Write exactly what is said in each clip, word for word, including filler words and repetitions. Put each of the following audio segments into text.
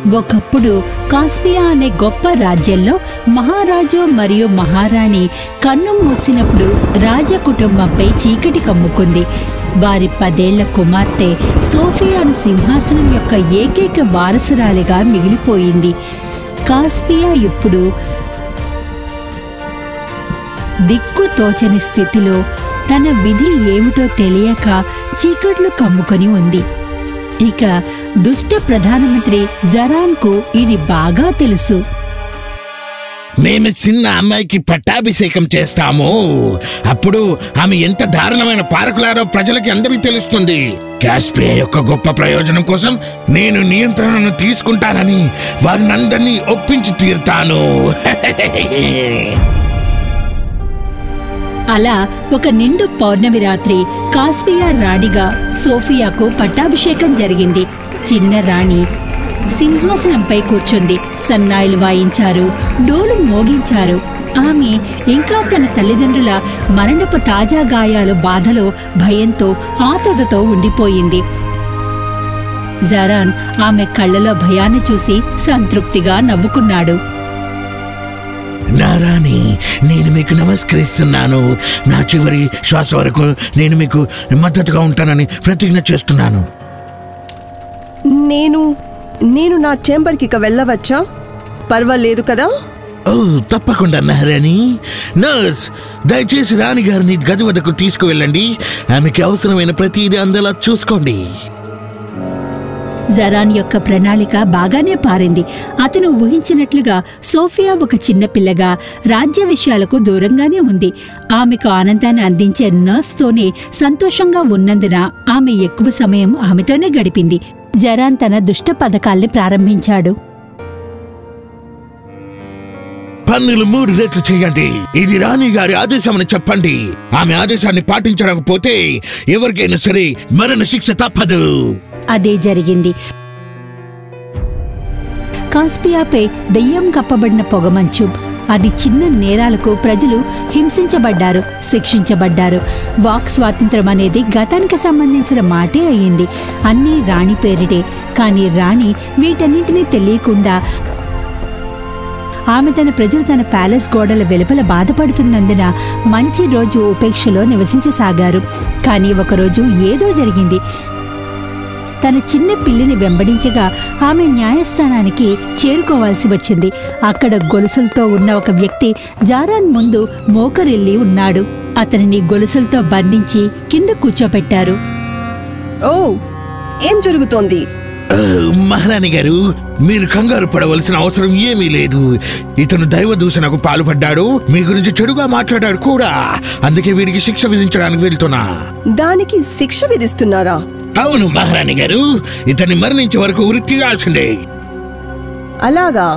ఒకప్పుడు కాస్పియా అనే గొప్ప రాజ్యంలో మహారాజు మరియు మహారాణి కన్ను మూసినప్పుడు రాజకుటుంబంపై చీకటి కమ్ముకుంది. వారి పదేళ్ల కుమార్తె సోఫియాను సింహాసనం యొక్క ఏకైక వారసురాలిగా మిగిలిపోయింది. కాస్పియా ఇప్పుడు దిక్కు తోచని స్థితిలో తన విధి ఏమిటో తెలియక చీకట్లు కమ్ముకొని ఉంది. ఇక దుష్ట ప్రధానమంత్రి జరాన్కు ఇది బాగా తెలుసు. మేము చిన్న అమ్మాయికి పట్టాభిషేకం చేస్తాము. అప్పుడు ఆమె ఎంత దారుణమైన పారకులారో ప్రజలకి అందరికీ తెలుస్తుంది. కాస్పియా యొక్క గొప్ప ప్రయోజనం కోసం నేను నియంత్రణను తీసుకుంటానని వారిని అందరినీ ఒప్పించి తీరుతాను. అలా ఒక నిండు పౌర్ణమి రాత్రి కాస్పియా రాణిగా సోఫియాకు పట్టాభిషేకం జరిగింది. చిన్న రాణి సింహాసనంపై కూర్చుంది. సన్నాయిలు వాయించారు, డోలు మోగించారు. ఆమె ఇంకా తన తల్లిదండ్రుల మరణపు తాజా గాయాలు బాధలో, భయంతో, ఆతృతతో ఉండిపోయింది. జరాన్ ఆమె కళ్ళలో భయాన్ని చూసి సంతృప్తిగా నవ్వుకున్నాడు. నా రాణి, నేను మీకు నమస్కరిస్తున్నాను. నా చివరి శ్వాస వరకు నేను మీకు మద్దతుగా ఉంటానని ప్రతిజ్ఞ చేస్తున్నాను. నేను నేను నా చేంబర్కి ఇక వెళ్ళవచ్చా? పర్వాలేదు కదా? ఓ, తప్పకుండా మహారాణి. నర్స్, దయచేసి రాణి గారిని గది వద్దకు తీసుకువెళ్ళండి. ఆమెకి అవసరమైన ప్రతిదీ అందేలా చూసుకోండి. జరాన్ యొక్క ప్రణాళిక బాగానే పారింది. అతను ఊహించినట్లుగా సోఫియా ఒక చిన్నపిల్లగా రాజ్య విషయాలకు దూరంగానే ఉంది. ఆమెకు ఆనందాన్ని అందించే నర్స్తోనే సంతోషంగా ఉన్నందున ఆమె ఎక్కువ సమయం ఆమెతోనే గడిపింది. జరాన్ తన దుష్ట పథకాల్ని ప్రారంభించాడు. పన్నులు మూడు రెట్లు చేయండి. ఇది రాణి గారి ఆదేశమని చెప్పండి. ఆమె ఆదేశాన్ని పాటించకపోతే ఎవరికైనా సరే మరణ శిక్ష తప్పదు. అదే జరిగింది. కాస్పియాపై దెయ్యం కప్పబడిన పొగమంచు. అది చిన్న నేరాలకు ప్రజలు హింసించబడ్డారు, శిక్షించబడ్డారు. వాక్ స్వాతంత్రం అనేది గతానికి సంబంధించిన మాటే అయ్యింది. అన్నీ రాణి పేరిటే. కానీ రాణి వీటన్నింటినీ తెలియకుండా ఆమె తన ప్రజలు తన ప్యాలెస్ గోడల వెలుపల బాధపడుతున్నందున మంచి రోజు ఉపేక్షలో నివసించసాగారు. కానీ ఒకరోజు ఏదో జరిగింది. తన చిన్న పిల్లిని వెంబడించగా ఆమె న్యాయస్థానానికి చేరుకోవాల్సి వచ్చింది. అక్కడ గొలుసులతో ఉన్న ఒక వ్యక్తి జారాన్ ముందు మోకరిల్లి ఉన్నాడు. అతనిని గొలుసులతో బంధించి కింద కూర్చోపెట్టారు. ఓ, ఏం జరుగుతోంది? మహారాణి గారు, మీరు కంగారు పడవలసిన అవసరం ఏమీ లేదు. ఇతను దైవ దూషణకు పాల్పడ్డాడు, మీ గురించి చెడుగా మాట్లాడాడు కూడా. అందుకే వీడికి శిక్ష విధించడానికి వెళ్తున్నా. దానికి శిక్ష విధిస్తున్నారా? అవును మహారాణి గారు, ఇతన్ని మరణించే వరకు ఉరి తీయాల్సిందే. అలాగా?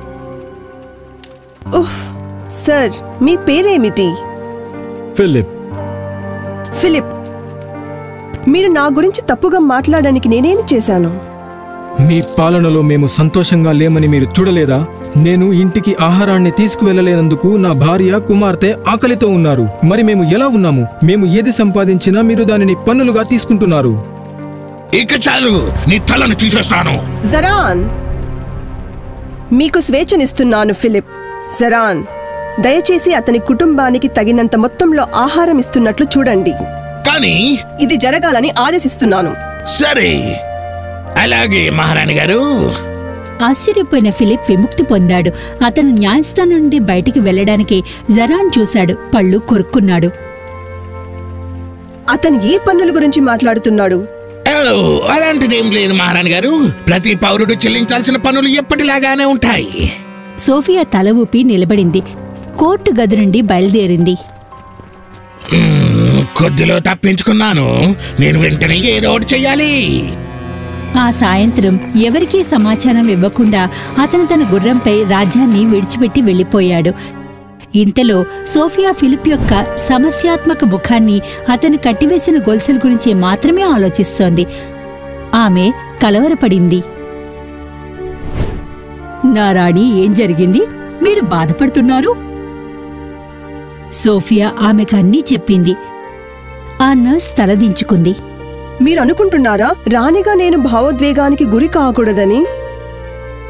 ఉఫ్. సార్, మీ పేరేమిటి? ఫిలిప్. ఫిలిప్, మీరు నా గురించి తప్పుగా మాట్లాడడానికి నేనేమి చేశాను? మీ పాలనలో మేము సంతోషంగా లేమని మీరు చూడలేదా? నేను ఇంటికి ఆహారాన్ని తీసుకువెళ్లలేనందుకు నా భార్య, కుమార్తె ఆకలితో ఉన్నారు. మరి మేము ఎలా ఉన్నాము? మేము ఏది సంపాదించినా మీరు దానిని పన్నులుగా తీసుకుంటున్నారు. ఇక చాలు, నీ తలను తీసేస్తాను. జరాన్, మీకు స్వేచ్ఛనిస్తున్నాను ఫిలిప్. జరాన్, దయచేసి అతని కుటుంబానికి తగినంత మొత్తంలో ఆహారం ఇస్తున్నట్లు చూడండి. కానీ ఇది జరగాలని ఆదేశిస్తున్నాను. సరే, అలాగే మహారాణి గారు. ఆశ్చర్యపోయిన ఫిలిప్ విముక్తి పొందాడు. అతను న్యాయస్థానం నుండి బయటికి వెళ్లడానికి జరాన్ చూశాడు. పళ్ళు కొరుక్కున్నాడు. అతను ఏ పన్నుల గురించి మాట్లాడుతున్నాడు? అలాంటిదేం లేదు మహారాణి గారు. ప్రతి పౌరుడు చెల్లించాల్సిన పన్నులు ఎప్పటిలాగానే ఉంటాయి. సోఫియా తల ఊపి నిలబడింది. కోర్టు గది నుండి బయలుదేరింది. కొద్దిలో తప్పించుకున్నాను. నేను వెంటనే ఏదో ఒకటి చెయ్యాలి. ఆ సాయంత్రం ఎవరికీ సమాచారం ఇవ్వకుండా అతను తన గుర్రంపై రాజ్యాన్ని విడిచిపెట్టి వెళ్లిపోయాడు. ఇంతలో సోఫియా ఫిలిప్ యొక్క సమస్యాత్మక ముఖాన్ని, అతను కట్టివేసిన గొలుసుల గురించి మాత్రమే ఆలోచిస్తోంది. ఆమె కలవరపడింది. నా రాణి, ఏం జరిగింది? మీరు బాధపడుతున్నారు? సోఫియా ఆమెకు అన్నీ చెప్పింది. ఆ నర్స్ తలదించుకుంది. మీరు అనుకుంటున్నారా రాణిగా నేను భావోద్వేగానికి గురి కాకూడదని?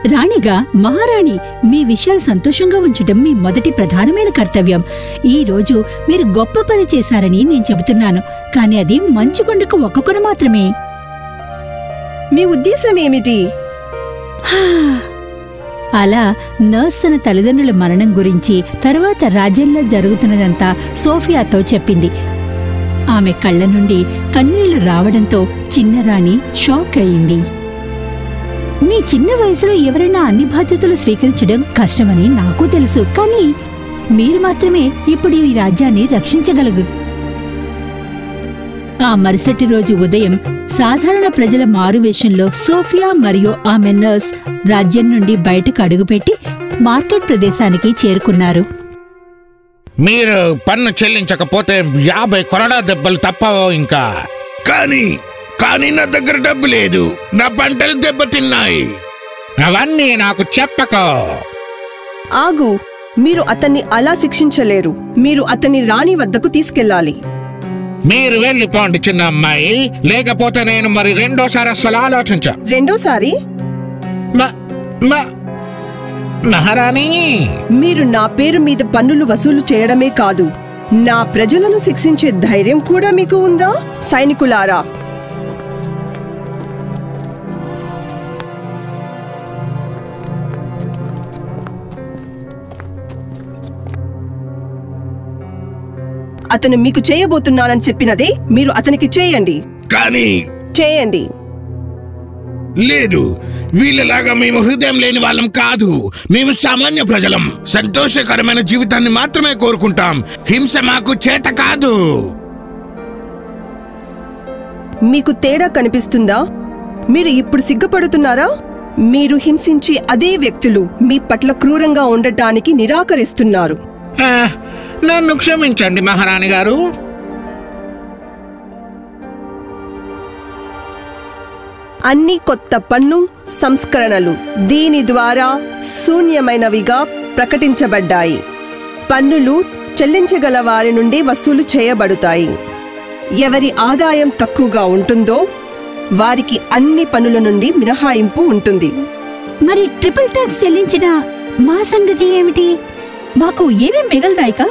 రాణిగా మహారాణి, మీ విషయాలు సంతోషంగా ఉంచటం మీ మొదటి ప్రధానమైన కర్తవ్యం. ఈ రోజు మీరు గొప్ప పని చేశారని నేను చెబుతున్నాను, కానీ అది మంచుకొండకు ఒక్క కొన మాత్రమే. మీ ఉద్దేశం ఏమిటి? అలా నర్స్ తన తల్లిదండ్రుల మరణం గురించి, తరువాత రాజ్యంలో జరుగుతున్నదంతా సోఫియాతో చెప్పింది. ఆమె కళ్ళ నుండి కన్నీళ్లు రావడంతో చిన్నరాణి షాక్ అయింది. మీ చిన్న వయసులో ఎవరైనా అన్ని బాధ్యతలు స్వీకరించడం కష్టమని నాకు తెలుసు, కానీ మీరు మాత్రమే ఇప్పుడు ఈ రాజ్యాన్ని రక్షించగలరు. ఆ మరుసటి రోజు ఉదయం సాధారణ ప్రజల మారువేషంలో సోఫియా మరియు ఆమె నర్స్ రాజ్యం నుండి బయటకు అడుగుపెట్టి మార్కెట్ ప్రదేశానికి చేరుకున్నారు. మీరు పన్ను చెల్లించకపోతే యాభై కొరడా దెబ్బలు తప్పవో ఇంకా. కానీ కానీ నా దగ్గర డబ్బు లేదు, నా పంటలు దెబ్బతిన్నాయి. అవన్నీ నాకు చెప్పకో. ఆగు, మీరు అతన్ని అలా శిక్షించలేరు. మీరు అతన్ని రాణి వద్దకు తీసుకెళ్ళాలి. మీరు వెళ్ళిపోండి చిన్న అమ్మాయి, లేకపోతే నేను మరి రెండోసారి అసలు ఆలోచించా. రెండోసారి? మహారాణి, మీరు నా పేరు మీద పన్నులు వసూలు చేయడమే కాదు, నా ప్రజలను శిక్షించే ధైర్యం కూడా మీకు ఉందా? సైనికులారా, అతను మీకు చేయబోతున్నానని చెప్పినదే మీరు అతనికి చేయండి. కానీ చేయండి. లేదు, వీళ్ళలాగా మేము హృదయం లేని వాళ్ళం కాదు. మేము సామాన్య ప్రజలం. సంతోషకరమైన జీవితాన్ని మాత్రమే కోరుకుంటాం. హింస మాకు చేత కాదు. మీకు తేడా కనిపిస్తుందా? మీరు ఇప్పుడు సిగ్గుపడుతున్నారా? మీరు హింసించే అదే వ్యక్తులు మీ పట్ల క్రూరంగా ఉండటానికి నిరాకరిస్తున్నారు. నన్ను క్షమించండి మహారాణి గారు. అన్ని కొత్త పన్ను సంస్కరణలు దీని ద్వారా శూన్యమైనవిగా ప్రకటించబడ్డాయి. పన్నులు చెల్లించగల వారి నుండి వసూలు చేయబడతాయి. ఎవరి ఆదాయం తక్కువగా ఉంటుందో వారికి అన్ని పన్నుల నుండి మినహాయింపు ఉంటుంది. మరి ట్రిపుల్ టాక్స్ చెల్లించిన మా సంగతి ఏమిటి? మాకు ఏమీ మిగలదాయికా?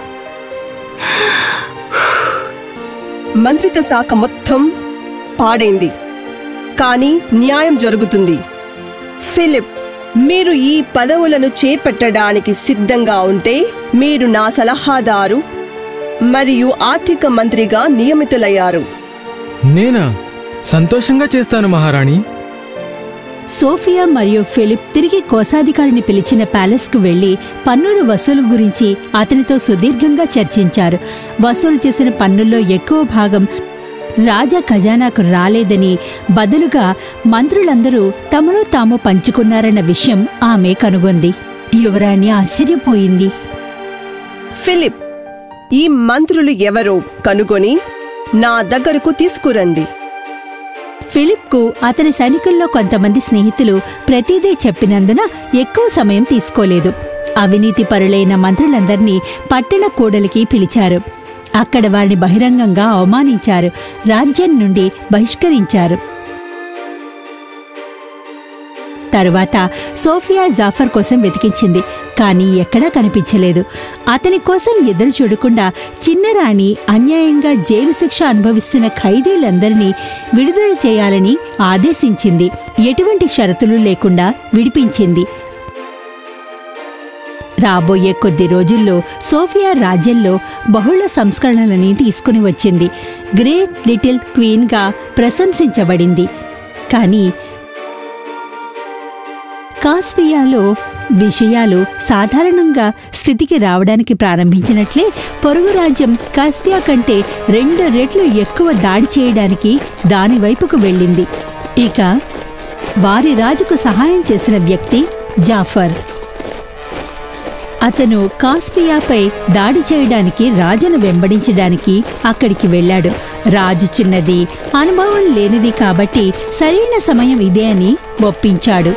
మంత్రిత్వ శాఖ మొత్తం పాడైంది, కానీ న్యాయం జరుగుతుంది. ఫిలిప్, మీరు ఈ పదవులను చేపట్టడానికి సిద్ధంగా ఉంటే మీరు నా సలహాదారు మరియు ఆర్థిక మంత్రిగా నియమితులయ్యారు. నేనా? సంతోషంగా చేస్తాను మహారాణి. సోఫియా మరియు ఫిలిప్ తిరిగి కోశాధికారిని పిలిచిన ప్యాలెస్కు వెళ్లి పన్నుల వసూలు గురించి అతనితో సుదీర్ఘంగా చర్చించారు. వసూలు చేసిన పన్నుల్లో ఎక్కువ భాగం రాజా ఖజానాకు రాలేదని, బదులుగా మంత్రులందరూ తమలో తాము పంచుకున్నారన్న విషయం ఆమె కనుగొంది. యువరాణి ఆశ్చర్యపోయింది. ఫిలిప్, ఈ మంత్రులు ఎవరో కనుగొని నా దగ్గరకు తీసుకురండి. ఫిలిప్కు అతని సైనికుల్లో కొంతమంది స్నేహితులు ప్రతిదీ చెప్పినందున ఎక్కువ సమయం తీసుకోలేదు. అవినీతి పరులైన మంత్రులందర్నీ పట్టణ కూడలికి పిలిచారు. అక్కడ వారిని బహిరంగంగా అవమానించారు, రాజ్యం నుండి బహిష్కరించారు. తరువాత సోఫియా జాఫర్ కోసం వెతికించింది, కానీ ఎక్కడా కనిపించలేదు. అతని కోసం ఎదురు చూడకుండా చిన్నరాణి అన్యాయంగా జైలు శిక్ష అనుభవిస్తున్న ఖైదీలందరినీ విడుదల చేయాలని ఆదేశించింది. ఎటువంటి షరతులు లేకుండా విడిపించింది. రాబోయే కొద్ది రోజుల్లో సోఫియా రాజ్యంలో బహుళ సంస్కరణలని తీసుకుని వచ్చింది. గ్రేట్ లిటిల్ క్వీన్గా ప్రశంసించబడింది. కానీ కాస్పియాలో విషయాలు సాధారణంగా స్థితికి రావడానికి ప్రారంభించినట్లే పొరుగు రాజ్యం కాస్పియా కంటే రెండు రెట్లు ఎక్కువ దాడి చేయడానికి దాని వైపుకు వెళ్ళింది. ఇక వారి రాజుకు సహాయం చేసిన వ్యక్తి జాఫర్. అతను కాస్పియాపై దాడి చేయడానికి రాజును వెంబడించడానికి అక్కడికి వెళ్ళాడు. రాజు చిన్నది, అనుభవం లేనిది కాబట్టి సరైన సమయం ఇదే అని ఒప్పించాడు.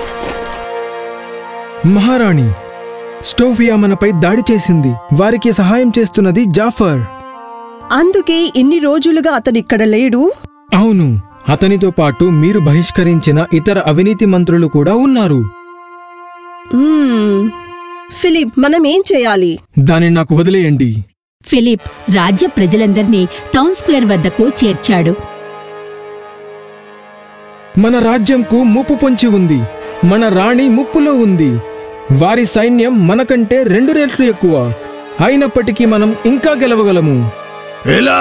మహారాణి, స్టోఫియా మనపై దాడి చేసింది. వారికి సహాయం చేస్తున్నది జాఫర్. అందుకే ఇన్ని రోజులుగా అతనిక్కడ లేడు. అవును, అతనితో పాటు మీరు బహిష్కరించిన ఇతర అవినీతి మంత్రులు కూడా ఉన్నారు. మ్మ్. ఫిలిప్, మనం ఏం చేయాలి? దానిని నాకు వదిలేయండి. ఫిలిప్ రాజ్య ప్రజలందర్నీ టౌన్ స్క్వేర్ వద్దకు చేర్చాడు. మన రాజ్యంకు ముప్పు పొంచి ఉంది. మన రాణి ముప్పులో ఉంది. వారి సైన్యం మనకంటే రెండు రెట్లు ఎక్కువ. అయినప్పటికీ మనం ఇంకా గెలవగలము. ఎలా?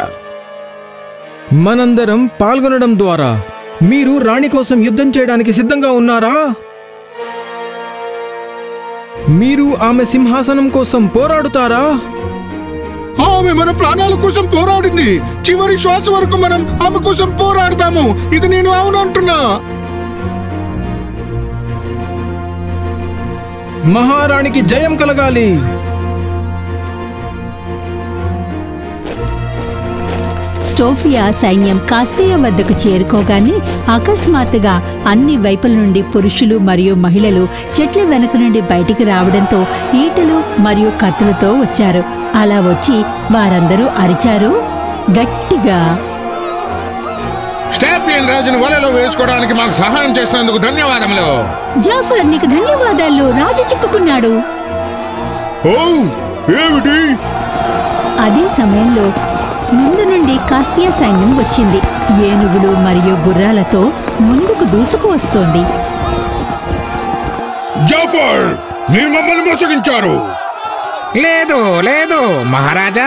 మనందరం పాల్గొనడం ద్వారా. మీరు రాణి కోసం యుద్ధం చేయడానికి సిద్ధంగా ఉన్నారా? మీరు ఆమె సింహాసనం కోసం పోరాడుతారా? ఆమె మన ప్రాణాల కోసం పోరాడింది. చివరి శ్వాస వరకు మనం ఆమె కోసం పోరాడతాము. ఇది నేను అవునంటున్నా. మహారాణికి జయం కలగాలి. స్టోఫియా సైన్యం కాస్పియా వద్దకు చేరుకోగానే అకస్మాత్తుగా అన్ని వైపుల నుండి పురుషులు మరియు మహిళలు చెట్ల వెనుక నుండి బయటికి రావడంతో ఈటలు మరియు కత్తులతో వచ్చారు. అలా వచ్చి వారందరూ అరిచారు గట్టిగా. స్టాపియన్ రాజును వలలో వేసుకోవడానికి మాకు సహాయం చేసినందుకు ధన్యవాదములు. జాఫర్, నీకు ధన్యవాదాలు. రాజు చిక్కుకున్నాడు. ఓ, ఏమిటి? అదే సమయంలో ముందు నుండి కాస్పియా సైన్యం వచ్చింది. ఏనుగులు మరియు గుర్రాలతో ముందుకు దూసుకు వస్తోంది. జాఫర్, మీరు మమ్మల్ని మోసగించారు. లేదు లేదు మహారాజా,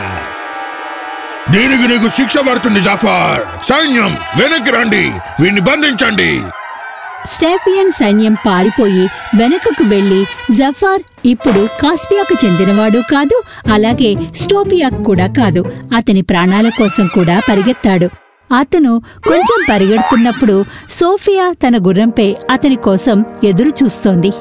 దీనికి నీకు శిక్ష పడుతుంది. జాఫర్, సైన్యం వెనక్కి రండి, వీడిని బంధించండి. స్టాపియన్ సైన్యం పారిపోయి వెనకకు వెళ్లి జఫార్ ఇప్పుడు కాస్పియాకు చెందినవాడు కాదు, అలాగే స్టోపియాకు కూడా కాదు. అతని ప్రాణాల కోసం కూడా పరిగెత్తాడు. అతను కొంచెం పరిగెడుతున్నప్పుడు సోఫియా తన గుర్రంపై అతని కోసం ఎదురు చూస్తోంది.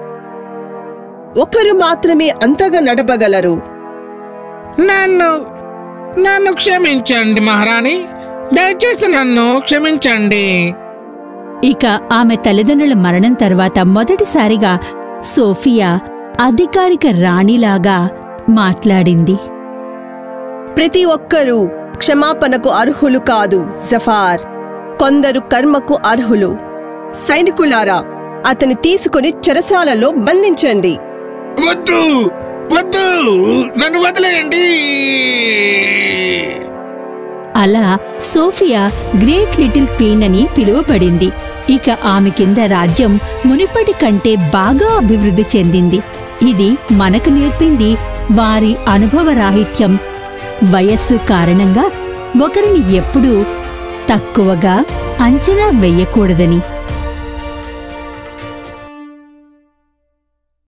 ఒకరు మాత్రమే అంతగా నడపగలరు. నన్ను నన్ను క్షమించండి మహారాణి, దయచేసి నన్ను క్షమించండి. ఇక ఆమె తల్లిదండ్రుల మరణం తర్వాత మొదటిసారిగా సోఫియా అధికారిక రాణిలాగా మాట్లాడింది. ప్రతి ఒక్కరూ క్షమాపణకు అర్హులు కాదు జఫార్. కొందరు కర్మకు అర్హులు. సైనికులారా, అతని తీసుకుని చెరసాలలో బంధించండి. వద్దు వద్దు, నన్ను వదిలేయండి. అలా సోఫియా గ్రేట్ లిటిల్ క్వీన్ అని పిలువబడింది. ఇక ఆమె కింద రాజ్యం మునిపటి కంటే బాగా అభివృద్ధి చెందింది. ఇది మనకు నేర్పింది వారి అనుభవరాహిత్యం. వయస్సు కారణంగా ఒకరిని ఎప్పుడూ తక్కువగా అంచనా వెయ్యకూడదని.